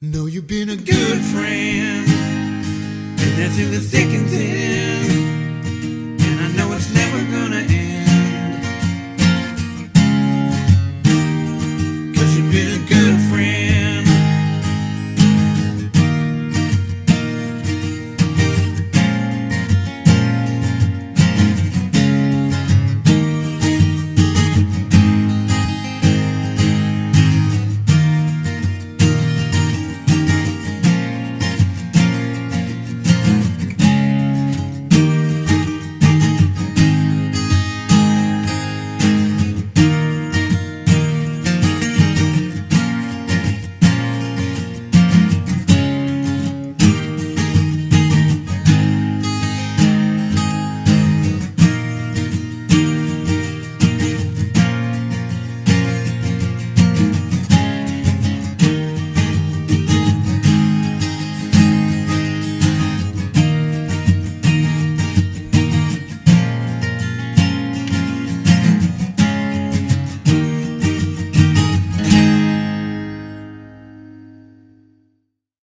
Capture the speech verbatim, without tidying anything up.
Know you've been a good friend, and that's in the thick and thin.